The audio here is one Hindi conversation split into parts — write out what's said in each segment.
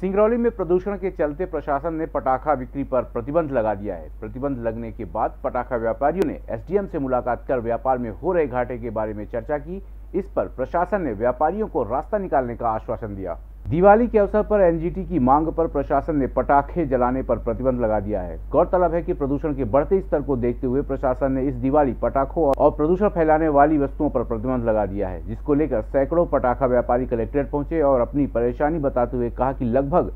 सिंगरौली में प्रदूषण के चलते प्रशासन ने पटाखा बिक्री पर प्रतिबंध लगा दिया है। प्रतिबंध लगने के बाद पटाखा व्यापारियों ने एसडीएम से मुलाकात कर व्यापार में हो रहे घाटे के बारे में चर्चा की। इस पर प्रशासन ने व्यापारियों को रास्ता निकालने का आश्वासन दिया। दिवाली के अवसर पर एनजीटी की मांग पर प्रशासन ने पटाखे जलाने पर प्रतिबंध लगा दिया है। गौरतलब है कि प्रदूषण के बढ़ते स्तर को देखते हुए प्रशासन ने इस दिवाली पटाखों और प्रदूषण फैलाने वाली वस्तुओं पर प्रतिबंध लगा दिया है, जिसको लेकर सैकड़ों पटाखा व्यापारी कलेक्ट्रेट पहुंचे और अपनी परेशानी बताते हुए कहा कि लगभग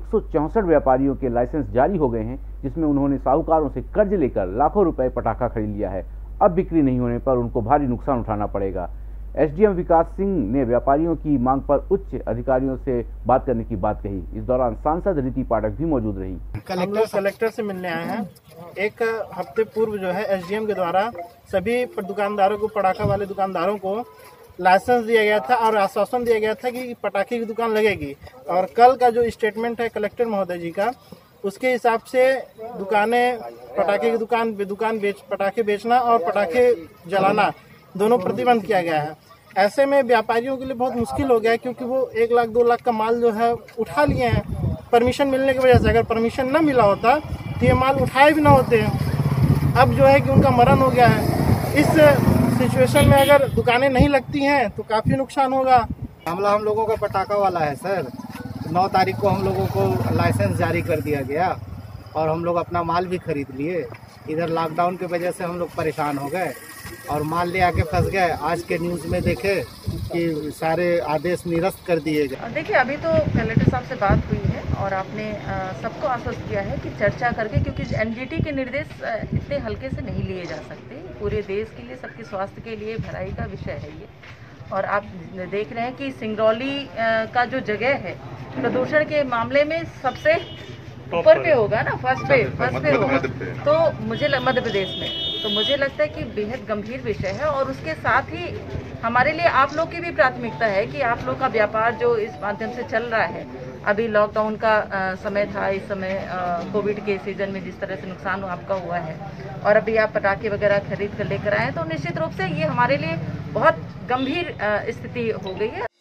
164 व्यापारियों के लाइसेंस जारी हो गए हैं, जिसमें उन्होंने साहूकारों से कर्ज लेकर लाखों रुपए पटाखा खरीद लिया है। अब बिक्री नहीं होने पर उनको भारी नुकसान उठाना पड़ेगा। एसडीएम विकास सिंह ने व्यापारियों की मांग पर उच्च अधिकारियों से बात करने की बात कही। इस दौरान सांसद रीति पाठक भी मौजूद रही। कलेक्टर से मिलने आए हैं। एक हफ्ते पूर्व जो है एसडीएम के द्वारा सभी दुकानदारों को, पटाखा वाले दुकानदारों को लाइसेंस दिया गया था और आश्वासन दिया गया था कि पटाखे की दुकान लगेगी। और कल का जो स्टेटमेंट है कलेक्टर महोदय जी का, उसके हिसाब से दुकानें, पटाखे की दुकान पटाखे बेचना और पटाखे जलाना दोनों प्रतिबंध किया गया है। ऐसे में व्यापारियों के लिए बहुत मुश्किल हो गया है, क्योंकि वो 1 लाख 2 लाख का माल जो है उठा लिए हैं परमिशन मिलने की वजह से। अगर परमिशन न मिला होता तो ये माल उठाए भी ना होते हैं। अब जो है कि उनका मरण हो गया है। इस सिचुएशन में अगर दुकानें नहीं लगती हैं तो काफ़ी नुकसान होगा। मामला हम लोगों का पटाखा वाला है सर। 9 तारीख को हम लोगों को लाइसेंस जारी कर दिया गया और हम लोग अपना माल भी खरीद लिए। इधर लॉकडाउन की वजह से हम लोग परेशान हो गए और माल ले आके फंस गए। आज के न्यूज़ में देखे कि सारे आदेश निरस्त कर दिए गए। देखिए, अभी तो कलेक्टर साहब से बात हुई है और आपने सबको आश्वस्त किया है कि चर्चा करके, क्योंकि एनजीटी के निर्देश इतने हल्के से नहीं लिए जा सकते। पूरे देश के लिए, सबके स्वास्थ्य के लिए भलाई का विषय है ये। और आप देख रहे हैं कि सिंगरौली का जो जगह है प्रदूषण के मामले में सबसे ऊपर पे होगा ना, फर्स्ट पे होगा। तो मुझे मध्य प्रदेश में तो मुझे लगता है कि बेहद गंभीर विषय है। और उसके साथ ही हमारे लिए आप लोग की भी प्राथमिकता है कि आप लोग का व्यापार जो इस माध्यम से चल रहा है, अभी लॉकडाउन का समय था, इस समय कोविड के सीजन में जिस तरह से नुकसान आपका हुआ है और अभी आप पटाखे वगैरह खरीद कर लेकर आए हैं, तो निश्चित रूप से ये हमारे लिए बहुत गंभीर स्थिति हो गई है।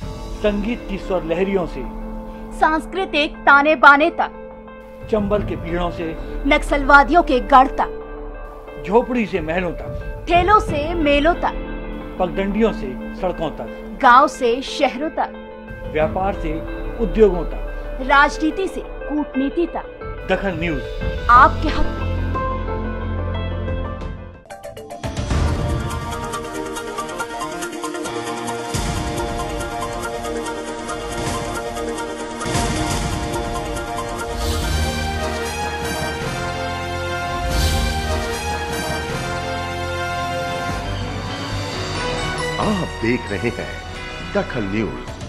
संगीत की स्वर लहरियों से सांस्कृतिक ताने बाने तक, चंबल के पीड़ों से नक्सलवादियों के गढ़ तक, झोपड़ी से महलों तक, ठेलों से मेलों तक, पगडंडियों से सड़कों तक, गांव से शहरों तक, व्यापार से उद्योगों तक, राजनीति से कूटनीति तक, दखल न्यूज आपके हक में। आप देख रहे हैं दखल न्यूज।